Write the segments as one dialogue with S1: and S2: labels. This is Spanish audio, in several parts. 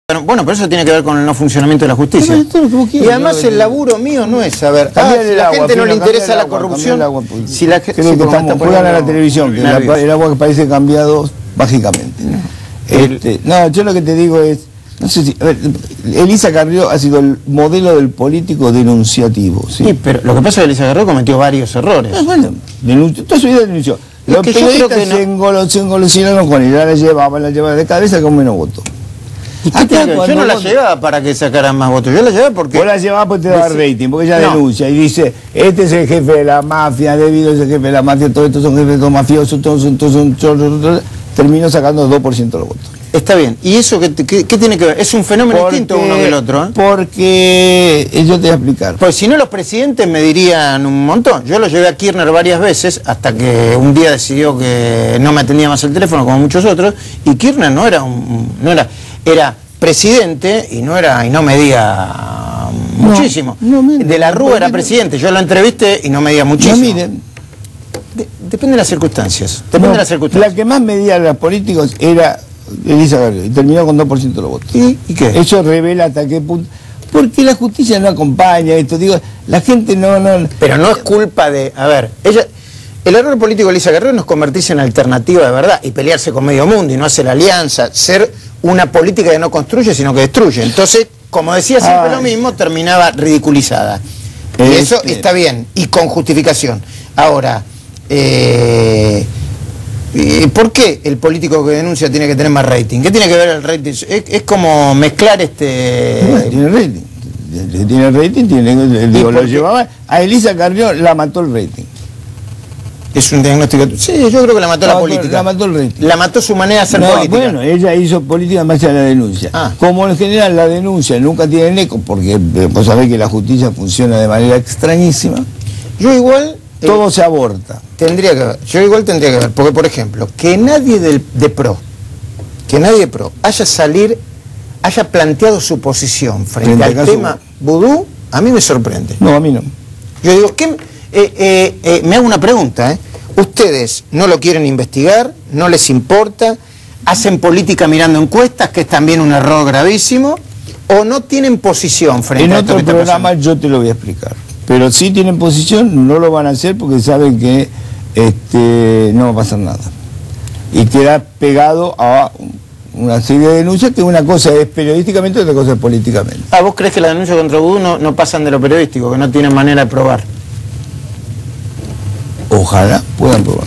S1: Bueno, pero eso tiene que ver con el no funcionamiento de la justicia. Y además el laburo mío no es saber, si la gente no le interesa la corrupción, si la gente...
S2: Creo que estamos jugando a la televisión, que el agua que parece cambiado mágicamente. No, yo lo que te digo es, no sé si, a ver, Elisa Carrió ha sido el modelo del político denunciativo. Sí,
S1: pero lo que pasa es que Elisa Carrió cometió varios errores.
S2: Bueno, toda su vida denunció. Los periodistas se engolosinaron con ella, la llevaba de cabeza con menos votos.
S1: Yo no la llevaba para que sacaran más votos, yo la llevaba porque...
S2: Vos la llevabas porque te daba rating, porque ella denuncia y dice, este es el jefe de la mafia, Debido es el jefe de la mafia, todos estos son jefes de mafiosos, todos son chorros, terminó sacando 2% de los votos.
S1: Está bien, ¿y eso qué tiene que ver? Es un fenómeno distinto uno que el otro, ¿eh?
S2: Porque, yo te voy a explicar.
S1: Pues si no, los presidentes me dirían un montón. Yo lo llevé a Kirchner varias veces, hasta que un día decidió que no me atendía más el teléfono, como muchos otros, y Kirchner era presidente y no medía muchísimo. De la Rúa era presidente, yo lo entrevisté y no medía muchísimo.
S2: No miden.
S1: Depende de las circunstancias.
S2: La que más medía a los políticos era Elisa Carrió y terminó con 2% de los votos.
S1: ¿Y qué?
S2: Eso revela hasta qué punto. Porque la justicia no acompaña esto, digo, la gente no...
S1: Pero no es culpa de... A ver, el error político de Elisa Carrió no es convertirse en alternativa de verdad y pelearse con medio mundo y no hacer alianza, ser una política que no construye sino que destruye. Entonces, como decía siempre lo mismo, terminaba ridiculizada. Y eso está bien, y con justificación. Ahora, ¿por qué el político que denuncia tiene que tener más rating? ¿Qué tiene que ver el rating? Es como mezclar
S2: tiene rating. Tiene rating, lo llevaba. A Elisa Carrió la mató el rating.
S1: Es un diagnóstico... Sí, yo creo que la mató la política.
S2: La mató el rating.
S1: La mató su manera de hacer política.
S2: Bueno, ella hizo política en base a la denuncia. Como en general la denuncia nunca tiene eco, porque vos sabés que la justicia funciona de manera extrañísima.
S1: Yo igual...
S2: todo se aborta.
S1: Tendría que ver. Yo igual tendría que ver. Porque, por ejemplo, que nadie de PRO haya planteado su posición frente al tema vudú, a mí me sorprende.
S2: No, a mí no.
S1: Yo digo, me hago una pregunta, ¿ustedes no lo quieren investigar? ¿No les importa? ¿Hacen política mirando encuestas, que es también un error gravísimo? ¿O no tienen posición frente a esto que está pasando?
S2: En otro programa yo te lo voy a explicar. Pero sí tienen posición, no lo van a hacer porque saben que no va a pasar nada. Y queda pegado a una serie de denuncias que una cosa es periodísticamente y otra cosa es políticamente.
S1: ¿Vos crees que las denuncias contra vudú no pasan de lo periodístico, que no tienen manera de probar?
S2: Ojalá puedan probar.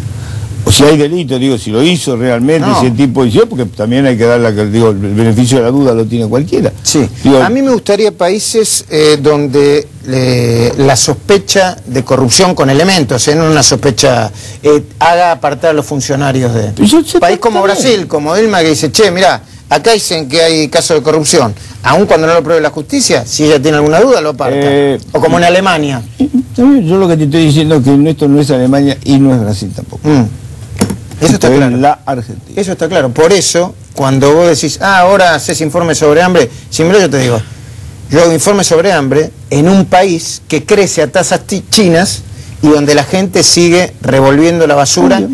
S2: O si hay delito, digo, si lo hizo realmente, si el tipo hizo, porque también hay que dar el beneficio de la duda lo tiene cualquiera.
S1: Sí. A mí me gustaría países donde la sospecha de corrupción con elementos, no una sospecha, haga apartar a los funcionarios de... País como Brasil, como Dilma, que dice, che, mirá, acá dicen que hay casos de corrupción, aun cuando no lo pruebe la justicia, si ella tiene alguna duda, lo aparta. O como en Alemania.
S2: Yo lo que te estoy diciendo es que esto no es Alemania y no es Brasil tampoco.
S1: Eso está claro.
S2: La Argentina.
S1: Eso está claro. Por eso, cuando vos decís, ahora haces informe sobre hambre, siempre yo te digo, yo hago informe sobre hambre en un país que crece a tasas chinas y donde la gente sigue revolviendo la basura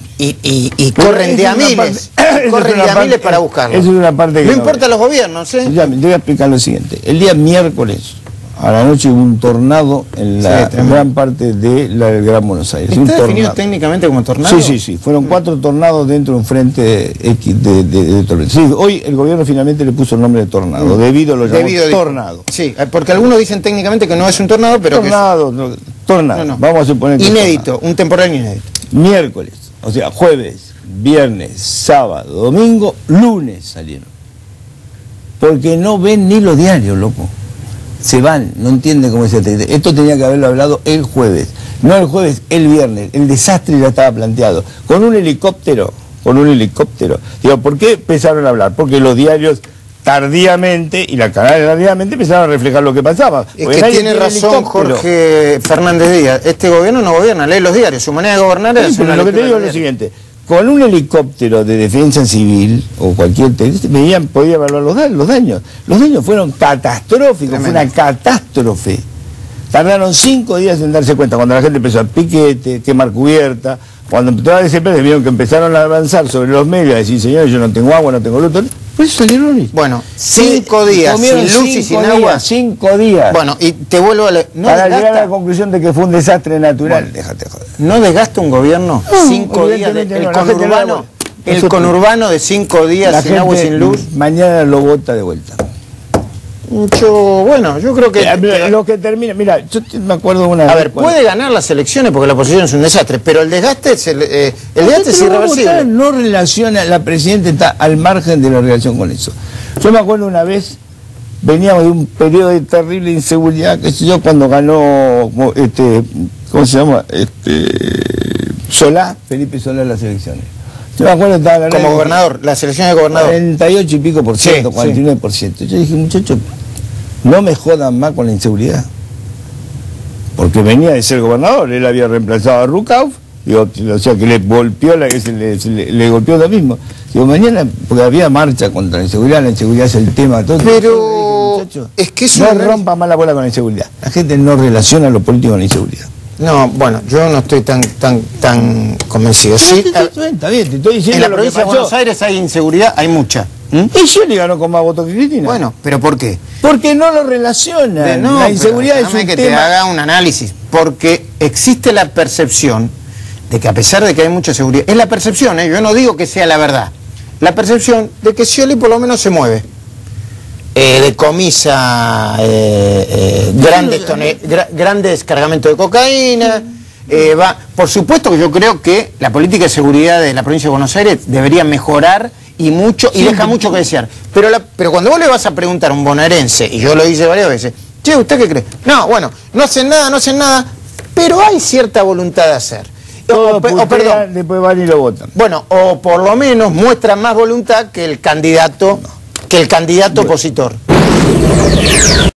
S1: y corren de a miles. Corren de a miles para buscarlo.
S2: Eso es una parte que
S1: no importa a los gobiernos,
S2: Ya, te voy a explicar lo siguiente. El día miércoles a la noche hubo un tornado en gran parte del Gran Buenos Aires.
S1: ¿Está definido técnicamente como tornado?
S2: Sí. Fueron 4 tornados dentro de un frente X de tormenta. Sí, hoy el gobierno finalmente le puso el nombre de tornado. Debido lo llamó tornado.
S1: Sí, porque algunos dicen técnicamente que no es un tornado, pero
S2: tornado. No. Vamos a suponer que
S1: inédito, un temporal inédito.
S2: Miércoles, o sea, jueves, viernes, sábado, domingo, lunes salieron. Porque no ven ni los diarios, loco. Se van, no entienden cómo es el tema. Esto tenía que haberlo hablado el jueves. No el jueves, el viernes. El desastre ya estaba planteado. Con un helicóptero. Digo, ¿por qué empezaron a hablar? Porque los diarios tardíamente, y la canales tardíamente, empezaron a reflejar lo que pasaba.
S1: Es que tiene razón Jorge Fernández Díaz. Este gobierno no gobierna, lee los diarios. Su manera de gobernar es...
S2: Pero lo que te digo es lo siguiente. Con un helicóptero de defensa civil o cualquier podía evaluar los daños. Los daños fueron catastróficos, fue una catástrofe. Tardaron 5 días en darse cuenta, cuando la gente empezó a piquete, quemar cubierta, cuando todas las empresas vieron que empezaron a avanzar sobre los medios, a decir, señores, yo no tengo agua, no tengo luz, Pues salieron.
S1: Bueno, 5 días sin luz y sin agua.
S2: 5 días.
S1: Bueno, y te vuelvo a leer.
S2: Para llegar a la conclusión de que fue un desastre natural.
S1: Bueno, déjate joder. ¿No desgasta un gobierno 5 días el conurbano de 5 días sin agua y sin luz?
S2: Mañana lo vota de vuelta.
S1: Yo creo que
S2: lo que termina, mira, yo me acuerdo una vez.
S1: A ver, puede ganar las elecciones porque la oposición es un desastre, pero el desgaste es irreversible.
S2: No relaciona, la presidenta está al margen de la relación con eso. Yo me acuerdo una vez, veníamos de un periodo de terrible inseguridad, qué sé yo, cuando ganó ¿cómo se llama? Felipe Solá las elecciones. Yo me acuerdo que estaba
S1: como gobernador, las elecciones de gobernador.
S2: 48 y pico por ciento, 49%. Yo dije, muchachos, no me jodan más con la inseguridad. Porque venía de ser gobernador, él había reemplazado a Rucauf, o sea que le golpeó le golpeó lo mismo. Digo, mañana, porque había marcha contra la inseguridad es el tema todo.
S1: Pero
S2: dije,
S1: es que eso
S2: no rompa más la bola con la inseguridad. La gente no relaciona lo político con la inseguridad.
S1: No, bueno, yo no estoy tan convencido. Sí,
S2: está bien, te estoy diciendo.
S1: En la provincia de Buenos Aires hay inseguridad, hay mucha.
S2: Y Scioli ganó con más votos que Cristina.
S1: Bueno, ¿pero por qué?
S2: Porque no lo relaciona. La inseguridad es un
S1: que
S2: tema.
S1: Te haga un análisis, porque existe la percepción de que a pesar de que hay mucha seguridad, es la percepción, yo no digo que sea la verdad, la percepción de que Scioli por lo menos se mueve. Decomisa grandes cargamentos de cocaína, por supuesto que yo creo que la política de seguridad de la provincia de Buenos Aires debería mejorar y mucho, y deja mucho que desear, pero cuando vos le vas a preguntar a un bonaerense, y yo lo hice varias veces, che, ¿usted qué cree? No, bueno, no hacen nada, pero hay cierta voluntad de hacer.
S2: Perdón, después van y lo votan.
S1: Bueno, o por lo menos muestran más voluntad que el candidato opositor.